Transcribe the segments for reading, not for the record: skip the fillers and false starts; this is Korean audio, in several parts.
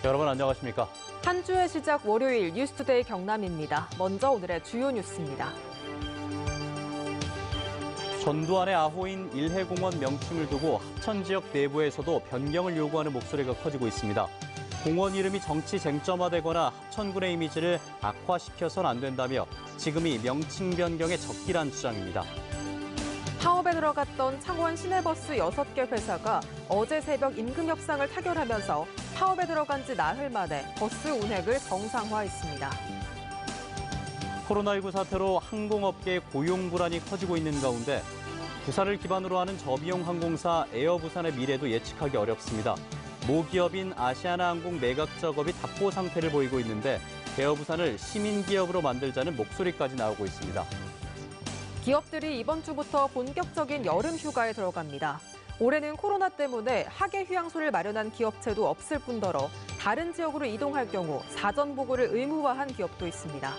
여러분 안녕하십니까? 한 주의 시작 월요일 뉴스투데이 경남입니다. 먼저 오늘의 주요 뉴스입니다. 전두환의 아호인 일해공원 명칭을 두고 합천 지역 내부에서도 변경을 요구하는 목소리가 커지고 있습니다. 공원 이름이 정치 쟁점화되거나 합천군의 이미지를 악화시켜선 안 된다며 지금이 명칭 변경의 적기란 주장입니다. 파업에 들어갔던 창원 시내버스 6개 회사가 어제 새벽 임금 협상을 타결하면서 파업에 들어간 지 나흘 만에 버스 운행을 정상화했습니다. 코로나19 사태로 항공업계의 고용 불안이 커지고 있는 가운데 부산을 기반으로 하는 저비용 항공사 에어부산의 미래도 예측하기 어렵습니다. 모기업인 아시아나항공 매각 작업이 답보 상태를 보이고 있는데 에어부산을 시민기업으로 만들자는 목소리까지 나오고 있습니다. 기업들이 이번 주부터 본격적인 여름 휴가에 들어갑니다. 올해는 코로나 때문에 학예 휴양소를 마련한 기업체도 없을 뿐더러 다른 지역으로 이동할 경우 사전 보고를 의무화한 기업도 있습니다.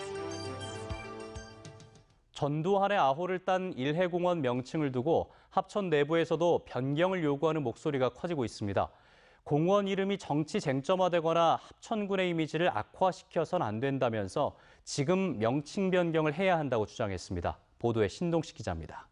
전두환의 아호를 딴 일해공원 명칭을 두고 합천 내부에서도 변경을 요구하는 목소리가 커지고 있습니다. 공원 이름이 정치 쟁점화되거나 합천군의 이미지를 악화시켜선 안 된다면서 지금 명칭 변경을 해야 한다고 주장했습니다. 보도에 신동식 기자입니다.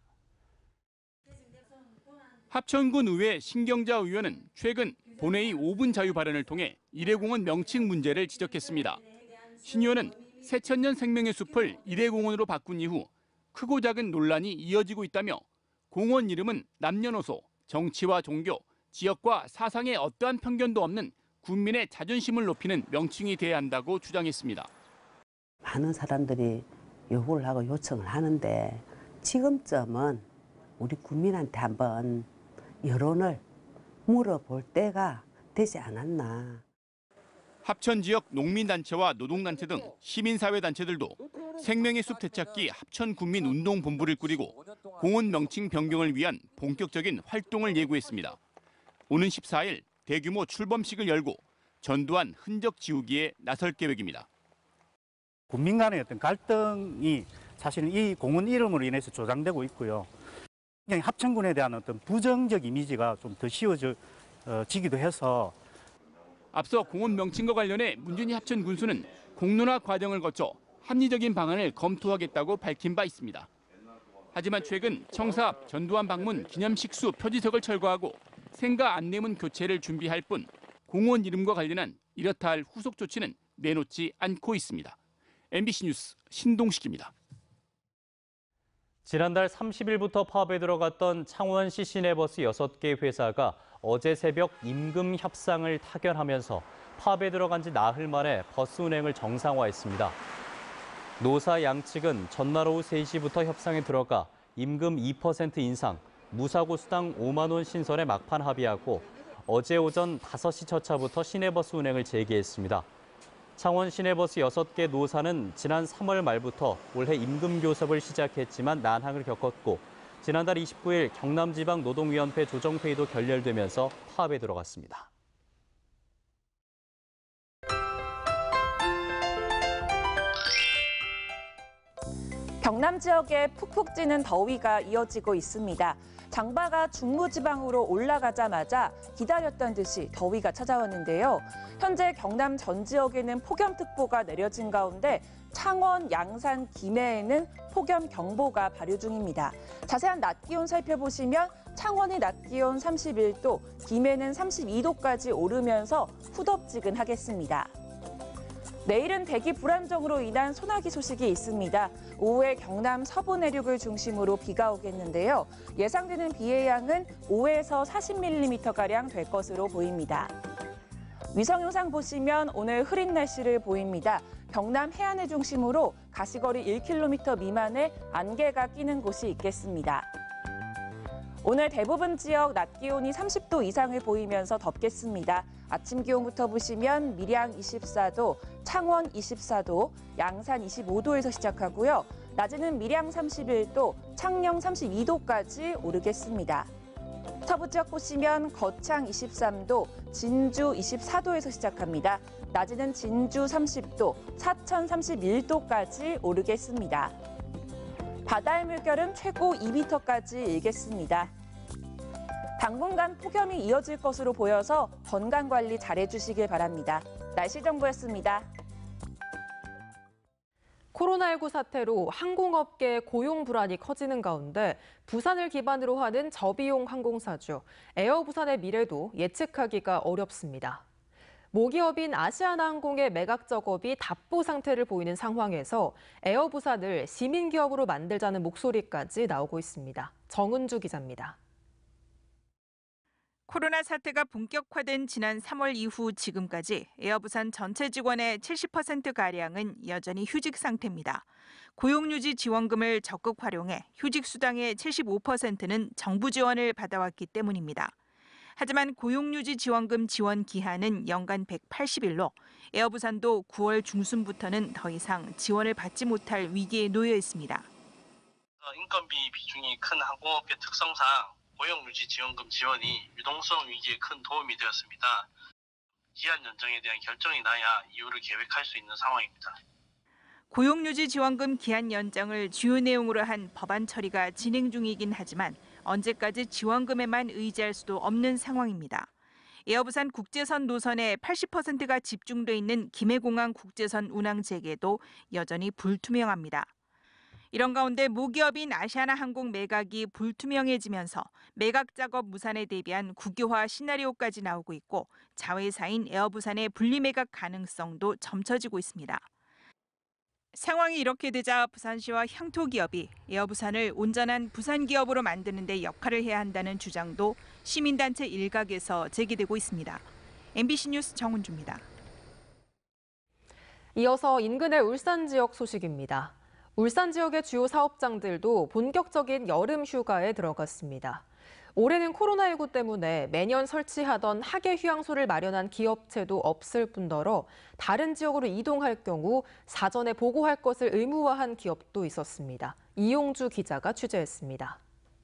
합천군 의회 신경자 의원은 최근 본회의 5분 자유 발언을 통해 일해공원 명칭 문제를 지적했습니다. 신 의원은 새천년 생명의 숲을 일해공원으로 바꾼 이후 크고 작은 논란이 이어지고 있다며 공원 이름은 남녀노소, 정치와 종교, 지역과 사상에 어떠한 편견도 없는 국민의 자존심을 높이는 명칭이 돼야 한다고 주장했습니다. 많은 사람들이 요구를 하고 요청을 하는데 지금쯤은 우리 국민한테 한번 여론을 물어볼 때가 되지 않았나. 합천 지역 농민단체와 노동단체 등 시민사회단체들도 생명의 숲 되찾기 합천군민운동본부를 꾸리고 공원 명칭 변경을 위한 본격적인 활동을 예고했습니다. 오는 14일 대규모 출범식을 열고 전두환 흔적 지우기에 나설 계획입니다. 국민 간의 어떤 갈등이 사실은 이 공원 이름으로 인해서 조장되고 있고요. 그냥 합천군에 대한 어떤 부정적 이미지가 좀 더 씌워지기도 해서 앞서 공원 명칭과 관련해 문준희 합천 군수는 공론화 과정을 거쳐 합리적인 방안을 검토하겠다고 밝힌 바 있습니다. 하지만 최근 청사 앞 전두환 방문 기념식수 표지석을 철거하고 생가 안내문 교체를 준비할 뿐 공원 이름과 관련한 이렇다 할 후속 조치는 내놓지 않고 있습니다. MBC 뉴스 신동식입니다. 지난달 30일부터 파업에 들어갔던 창원시 시내버스 6개 회사가 어제 새벽 임금 협상을 타결하면서 파업에 들어간 지 나흘 만에 버스 운행을 정상화했습니다. 노사 양측은 전날 오후 3시부터 협상에 들어가 임금 2% 인상, 무사고 수당 5만 원 신설에 막판 합의하고 어제 오전 5시 첫차부터 시내버스 운행을 재개했습니다. 창원 시내버스 6개 노사는 지난 3월 말부터 올해 임금 교섭을 시작했지만 난항을 겪었고 지난달 29일 경남지방노동위원회 조정회의도 결렬되면서 파업에 들어갔습니다. 경남 지역에 푹푹 찌는 더위가 이어지고 있습니다. 장마가 중부지방으로 올라가자마자 기다렸던 듯이 더위가 찾아왔는데요. 현재 경남 전 지역에는 폭염특보가 내려진 가운데 창원, 양산, 김해에는 폭염경보가 발효 중입니다. 자세한 낮 기온 살펴보시면 창원의 낮 기온 31도, 김해는 32도까지 오르면서 후덥지근하겠습니다. 내일은 대기 불안정으로 인한 소나기 소식이 있습니다. 오후에 경남 서부 내륙을 중심으로 비가 오겠는데요. 예상되는 비의 양은 5에서 40mm가량 될 것으로 보입니다. 위성 영상 보시면 오늘 흐린 날씨를 보입니다. 경남 해안을 중심으로 가시거리 1km 미만의 안개가 끼는 곳이 있겠습니다. 오늘 대부분 지역 낮 기온이 30도 이상을 보이면서 덥겠습니다. 아침 기온부터 보시면 밀양 24도, 창원 24도, 양산 25도에서 시작하고요. 낮에는 밀양 31도, 창녕 32도까지 오르겠습니다. 서부 지역 보시면 거창 23도, 진주 24도에서 시작합니다. 낮에는 진주 30도, 사천 31도까지 오르겠습니다. 바다의 물결은 최고 2m까지 일겠습니다. 당분간 폭염이 이어질 것으로 보여서 건강관리 잘해주시길 바랍니다. 날씨 정보였습니다. 코로나19 사태로 항공업계의 고용 불안이 커지는 가운데 부산을 기반으로 하는 저비용 항공사주 에어부산의 미래도 예측하기가 어렵습니다. 모기업인 아시아나항공의 매각 작업이 답보 상태를 보이는 상황에서 에어부산을 시민기업으로 만들자는 목소리까지 나오고 있습니다. 정은주 기자입니다. 코로나 사태가 본격화된 지난 3월 이후 지금까지 에어부산 전체 직원의 70%가량은 여전히 휴직 상태입니다. 고용유지 지원금을 적극 활용해 휴직 수당의 75%는 정부 지원을 받아왔기 때문입니다. 하지만 고용유지 지원금 지원 기한은 연간 180일로 에어부산도 9월 중순부터는 더 이상 지원을 받지 못할 위기에 놓여 있습니다. 인건비 비중이 큰 항공업계 특성상 고용유지 지원금 지원이 유동성 위기에 큰 도움이 되었습니다. 기한 연장에 대한 결정이 나야 이후를 계획할 수 있는 상황입니다. 고용유지 지원금 기한 연장을 주요 내용으로 한 법안 처리가 진행 중이긴 하지만 언제까지 지원금에만 의지할 수도 없는 상황입니다. 에어부산 국제선 노선의 80%가 집중돼 있는 김해공항 국제선 운항 재개도 여전히 불투명합니다. 이런 가운데 모기업인 아시아나항공 매각이 불투명해지면서 매각 작업 무산에 대비한 국유화 시나리오까지 나오고 있고 자회사인 에어부산의 분리매각 가능성도 점쳐지고 있습니다. 상황이 이렇게 되자 부산시와 향토기업이 에어부산을 온전한 부산기업으로 만드는 데 역할을 해야 한다는 주장도 시민단체 일각에서 제기되고 있습니다. MBC 뉴스 정은주입니다. 이어서 인근의 울산 지역 소식입니다. 울산 지역의 주요 사업장들도 본격적인 여름 휴가에 들어갔습니다. 올해는 코로나19 때문에 매년 설치하던 하계 휴양소를 마련한 기업체도 없을 뿐더러 다른 지역으로 이동할 경우 사전에 보고할 것을 의무화한 기업도 있었습니다. 이용주 기자가 취재했습니다.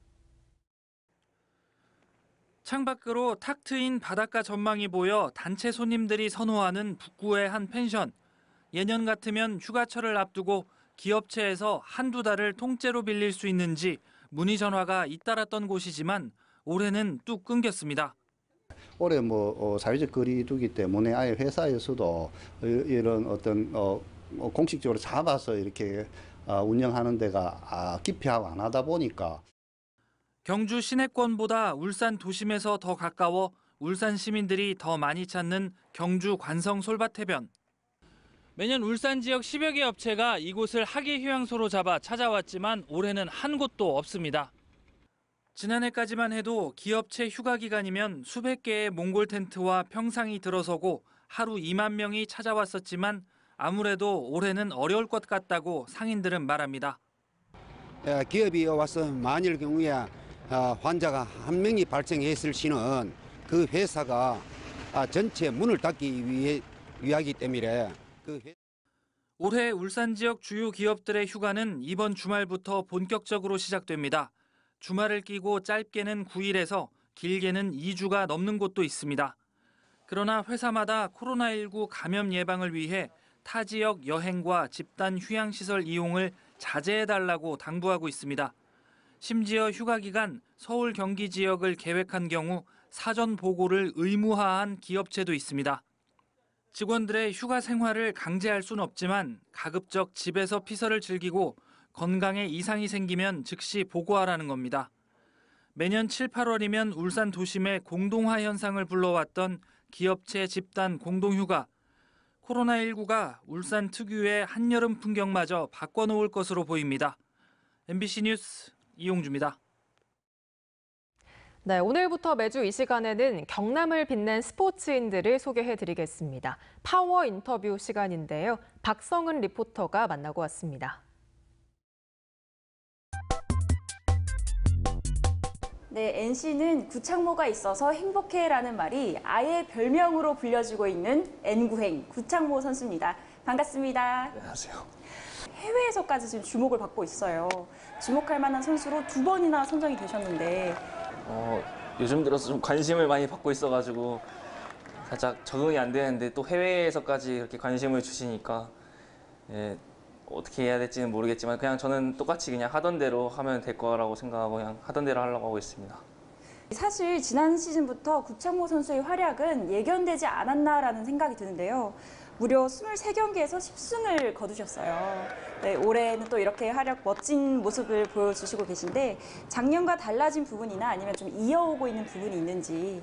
창밖으로 탁 트인 바닷가 전망이 보여 단체 손님들이 선호하는 북구의 한 펜션. 예년 같으면 휴가철을 앞두고 기업체에서 한두 달을 통째로 빌릴 수 있는지 문의 전화가 잇따랐던 곳이지만 올해는 뚝 끊겼습니다. 올해 사회적 거리두기 때문에 아예 회사에서도 이런 어떤 공식적으로 잡아서 이렇게 운영하는 데가 기피하고 안 하다 보니까 경주 시내권보다 울산 도심에서 더 가까워 울산 시민들이 더 많이 찾는 경주 관성 솔밭해변. 매년 울산 지역 10여 개 업체가 이곳을 하계 휴양소로 잡아 찾아왔지만 올해는 한 곳도 없습니다. 지난해까지만 해도 기업체 휴가 기간이면 수백 개의 몽골 텐트와 평상이 들어서고 하루 2만 명이 찾아왔었지만 아무래도 올해는 어려울 것 같다고 상인들은 말합니다. 기업이 와서 만일 경우에 환자가 한 명이 발생했을 시는 그 회사가 전체 문을 닫기 위하기 때문에 올해 울산 지역 주요 기업들의 휴가는 이번 주말부터 본격적으로 시작됩니다. 주말을 끼고 짧게는 9일에서 길게는 2주가 넘는 곳도 있습니다. 그러나 회사마다 코로나19 감염 예방을 위해 타 지역 여행과 집단 휴양시설 이용을 자제해달라고 당부하고 있습니다. 심지어 휴가 기간 서울 경기 지역을 계획한 경우 사전 보고를 의무화한 기업체도 있습니다. 직원들의 휴가 생활을 강제할 수는 없지만 가급적 집에서 피서를 즐기고 건강에 이상이 생기면 즉시 보고하라는 겁니다. 매년 7, 8월이면 울산 도심의 공동화 현상을 불러왔던 기업체 집단 공동휴가. 코로나19가 울산 특유의 한여름 풍경마저 바꿔놓을 것으로 보입니다. MBC 뉴스 이용주입니다. 네, 오늘부터 매주 이 시간에는 경남을 빛낸 스포츠인들을 소개해드리겠습니다. 파워 인터뷰 시간인데요. 박성은 리포터가 만나고 왔습니다. 네, NC는 구창모가 있어서 행복해라는 말이 아예 별명으로 불려지고 있는 N구행 구창모 선수입니다. 반갑습니다. 안녕하세요. 해외에서까지 지금 주목을 받고 있어요. 주목할 만한 선수로 2번이나 선정이 되셨는데 요즘 들어서 좀 관심을 많이 받고 있어가지고 살짝 적응이 안 되는데 또 해외에서까지 이렇게 관심을 주시니까 어떻게 해야 될지는 모르겠지만 그냥 저는 똑같이 그냥 하던 대로 하면 될 거라고 생각하고 그냥 하던 대로 하려고 하고 있습니다. 사실 지난 시즌부터 구창모 선수의 활약은 예견되지 않았나라는 생각이 드는데요. 무려 23경기에서 10승을 거두셨어요. 네, 올해는 또 이렇게 활약 멋진 모습을 보여주시고 계신데 작년과 달라진 부분이나 아니면 좀 이어오고 있는 부분이 있는지.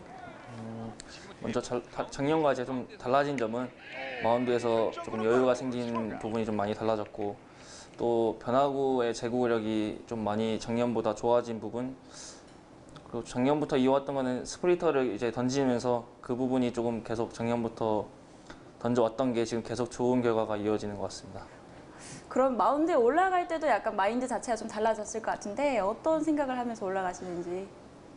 먼저 작년과 이제 좀 달라진 점은 마운드에서 조금 여유가 생긴 부분이 좀 많이 달라졌고 또 변화구의 제구력이 좀 많이 작년보다 좋아진 부분 그리고 작년부터 이어왔던 거는 스프리터를 이제 던지면서 그 부분이 조금 계속 작년부터 던져왔던 게 지금 계속 좋은 결과가 이어지는 것 같습니다. 그럼 마운드에 올라갈 때도 약간 마인드 자체가 좀 달라졌을 것 같은데 어떤 생각을 하면서 올라가시는지?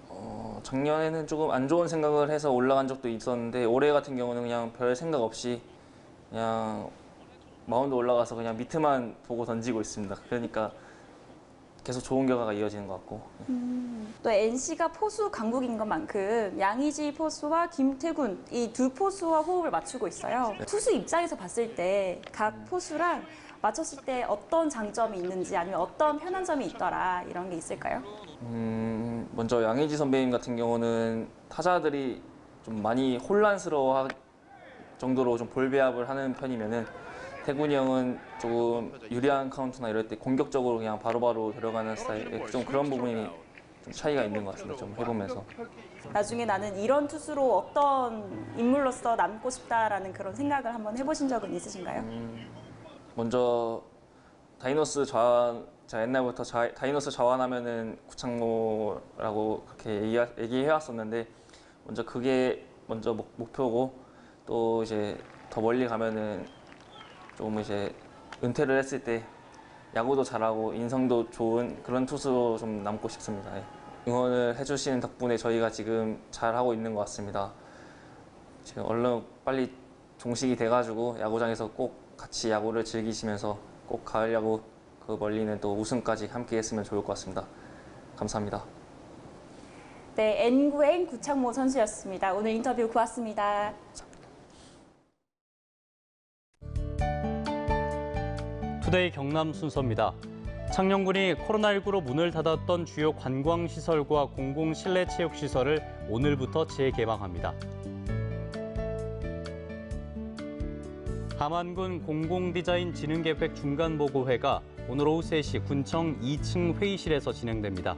작년에는 조금 안 좋은 생각을 해서 올라간 적도 있었는데 올해 같은 경우는 그냥 별 생각 없이 그냥 마운드 올라가서 그냥 밑에만 보고 던지고 있습니다. 그러니까 계속 좋은 결과가 이어지는 것 같고. 또 NC가 포수 강국인 것만큼 양의지 포수와 김태군 이 두 포수와 호흡을 맞추고 있어요. 투수 입장에서 봤을 때 각 포수랑 맞췄을 때 어떤 장점이 있는지 아니면 어떤 편한 점이 있더라 이런 게 있을까요? 먼저 양의지 선배님 같은 경우는 타자들이 좀 많이 혼란스러워할 정도로 좀 볼 배합을 하는 편이면은 태군이 형은 조금 유리한 카운트나 이럴 때 공격적으로 그냥 바로바로 들어가는 스타일 좀 그런 부분이 좀 차이가 있는 것 같습니다. 좀 해보면서. 나중에 나는 이런 투수로 어떤 인물로서 남고 싶다라는 그런 생각을 한번 해보신 적은 있으신가요? 먼저 다이노스 자완, 제가 옛날부터 다이노스 자완하면은 구창모라고 그렇게 얘기해왔었는데 먼저 그게 먼저 목표고 또 이제 더 멀리 가면은 좀 이제 은퇴를 했을 때 야구도 잘하고 인성도 좋은 그런 투수로 좀 남고 싶습니다. 응원을 해주시는 덕분에 저희가 지금 잘하고 있는 것 같습니다. 지금 얼른 빨리 종식이 돼가지고 야구장에서 꼭 같이 야구를 즐기시면서 꼭 가을 야구 그 멀리는 또 우승까지 함께 했으면 좋을 것 같습니다. 감사합니다. 네, N구행 구창모 선수였습니다. 오늘 인터뷰 고맙습니다. 투데이 경남 순서입니다. 창녕군이 코로나19로 문을 닫았던 주요 관광시설과 공공 실내 체육시설을 오늘부터 재개방합니다. 함안군 공공디자인 진흥계획 중간보고회가 오늘 오후 3시 군청 2층 회의실에서 진행됩니다.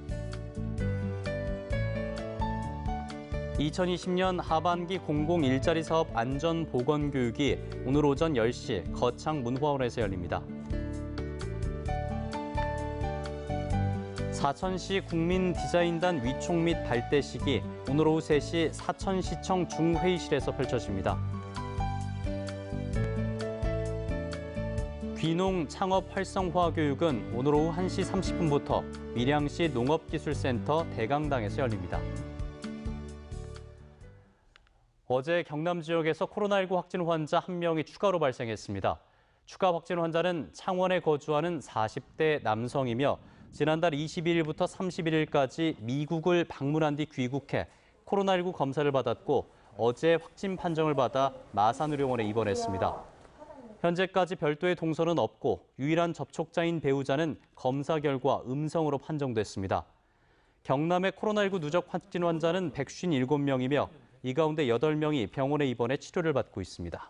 2020년 하반기 공공일자리 사업 안전보건교육이 오늘 오전 10시 거창 문화원에서 열립니다. 사천시 국민디자인단 위촉 및 발대식이 오늘 오후 3시 사천시청 중회의실에서 펼쳐집니다. 귀농 창업 활성화 교육은 오늘 오후 1시 30분부터 밀양시 농업기술센터 대강당에서 열립니다. 어제 경남 지역에서 코로나19 확진 환자 1명이 추가로 발생했습니다. 추가 확진 환자는 창원에 거주하는 40대 남성이며 지난달 22일부터 31일까지 미국을 방문한 뒤 귀국해 코로나19 검사를 받았고 어제 확진 판정을 받아 마산의료원에 입원했습니다. 현재까지 별도의 동선은 없고 유일한 접촉자인 배우자는 검사 결과 음성으로 판정됐습니다. 경남의 코로나19 누적 확진 환자는 157명이며 이 가운데 8명이 병원에 입원해 치료를 받고 있습니다.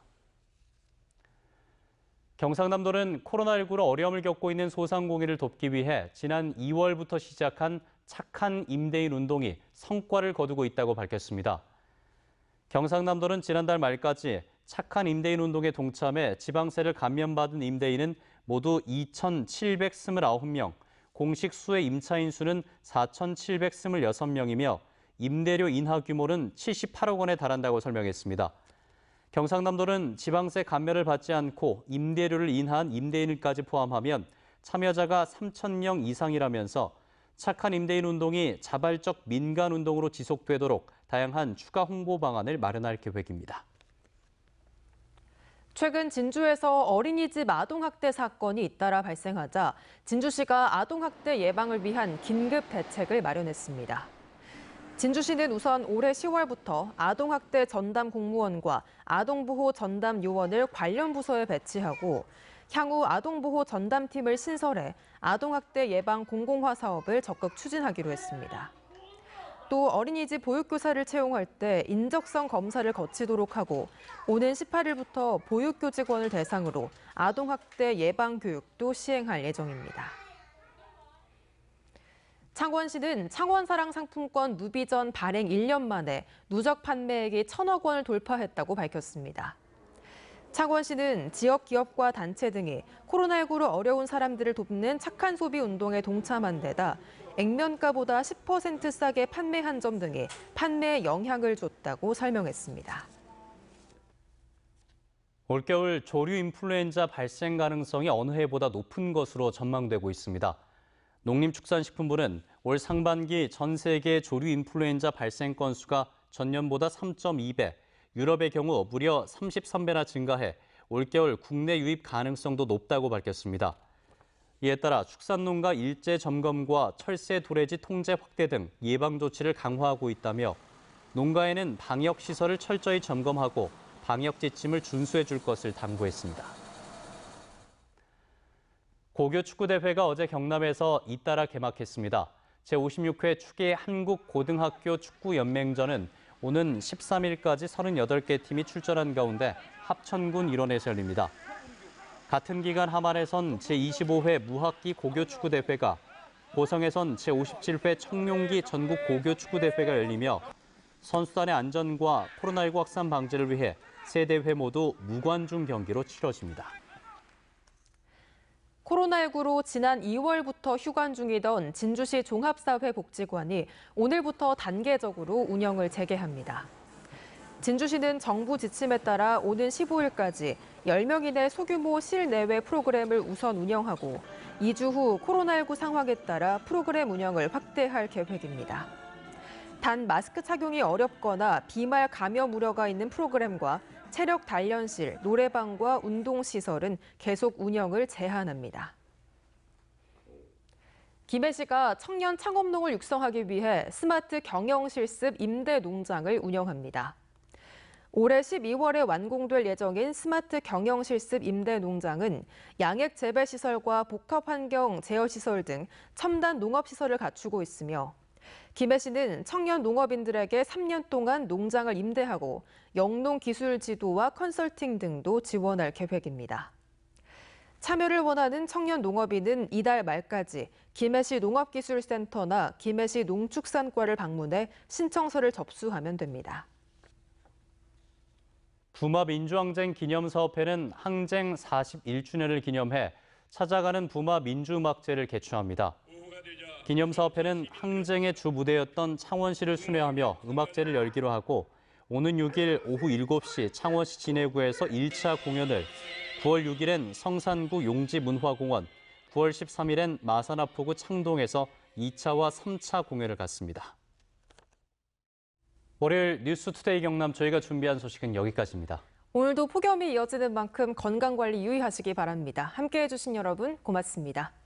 경상남도는 코로나19로 어려움을 겪고 있는 소상공인을 돕기 위해 지난 2월부터 시작한 착한 임대인 운동이 성과를 거두고 있다고 밝혔습니다. 경상남도는 지난달 말까지 착한 임대인 운동에 동참해 지방세를 감면받은 임대인은 모두 2,729명, 공식 수의 임차인 수는 4,726명이며 임대료 인하 규모는 78억 원에 달한다고 설명했습니다. 경상남도는 지방세 감면을 받지 않고 임대료를 인하한 임대인까지 포함하면 참여자가 3,000명 이상이라면서 착한 임대인 운동이 자발적 민간 운동으로 지속되도록 다양한 추가 홍보 방안을 마련할 계획입니다. 최근 진주에서 어린이집 아동학대 사건이 잇따라 발생하자 진주시가 아동학대 예방을 위한 긴급 대책을 마련했습니다. 진주시는 우선 올해 10월부터 아동학대 전담 공무원과 아동보호 전담 요원을 관련 부서에 배치하고 향후 아동보호 전담팀을 신설해 아동학대 예방 공공화 사업을 적극 추진하기로 했습니다. 또 어린이집 보육교사를 채용할 때 인적성 검사를 거치도록 하고 오는 18일부터 보육교직원을 대상으로 아동학대 예방교육도 시행할 예정입니다. 창원시는 창원사랑 상품권 무비전 발행 1년 만에 누적 판매액이 1,000억 원을 돌파했다고 밝혔습니다. 창원시는 지역 기업과 단체 등이 코로나19로 어려운 사람들을 돕는 착한 소비 운동에 동참한 데다 액면가보다 10% 싸게 판매한 점 등이 판매에 영향을 줬다고 설명했습니다. 올겨울 조류 인플루엔자 발생 가능성이 어느 해보다 높은 것으로 전망되고 있습니다. 농림축산식품부는 올 상반기 전 세계 조류 인플루엔자 발생 건수가 전년보다 3.2배, 유럽의 경우 무려 33배나 증가해 올겨울 국내 유입 가능성도 높다고 밝혔습니다. 이에 따라 축산농가 일제 점검과 철새 도래지 통제 확대 등 예방 조치를 강화하고 있다며 농가에는 방역 시설을 철저히 점검하고 방역 지침을 준수해 줄 것을 당부했습니다. 고교 축구대회가 어제 경남에서 잇따라 개막했습니다. 제56회 축의 한국고등학교 축구연맹전은 오는 13일까지 38개 팀이 출전한 가운데 합천군 일원에서 열립니다. 같은 기간 함안에선 제25회 무학기 고교축구대회가, 고성에선 제57회 청룡기 전국 고교축구대회가 열리며 선수단의 안전과 코로나19 확산 방지를 위해 세 대회 모두 무관중 경기로 치러집니다. 코로나19로 지난 2월부터 휴관 중이던 진주시 종합사회복지관이 오늘부터 단계적으로 운영을 재개합니다. 진주시는 정부 지침에 따라 오는 15일까지 10명 이내 소규모 실내외 프로그램을 우선 운영하고 2주 후 코로나19 상황에 따라 프로그램 운영을 확대할 계획입니다. 단 마스크 착용이 어렵거나 비말 감염 우려가 있는 프로그램과 체력 단련실, 노래방과 운동시설은 계속 운영을 제한합니다. 김해시가 청년 창업농을 육성하기 위해 스마트 경영실습 임대 농장을 운영합니다. 올해 12월에 완공될 예정인 스마트 경영실습 임대 농장은 양액 재배시설과 복합환경 제어시설 등 첨단 농업시설을 갖추고 있으며 김해시는 청년 농업인들에게 3년 동안 농장을 임대하고 영농 기술 지도와 컨설팅 등도 지원할 계획입니다. 참여를 원하는 청년 농업인은 이달 말까지 김해시 농업기술센터나 김해시 농축산과를 방문해 신청서를 접수하면 됩니다. 부마 민주항쟁 기념사업회는 항쟁 41주년을 기념해 찾아가는 부마 민주음악제를 개최합니다. 기념사업회는 항쟁의 주 무대였던 창원시를 순회하며 음악제를 열기로 하고 오는 6일 오후 7시 창원시 진해구에서 1차 공연을, 9월 6일엔 성산구 용지문화공원, 9월 13일엔 마산하포구 창동에서 2차와 3차 공연을 갖습니다. 월요일 뉴스투데이 경남 저희가 준비한 소식은 여기까지입니다. 오늘도 폭염이 이어지는 만큼 건강관리 유의하시기 바랍니다. 함께해 주신 여러분 고맙습니다.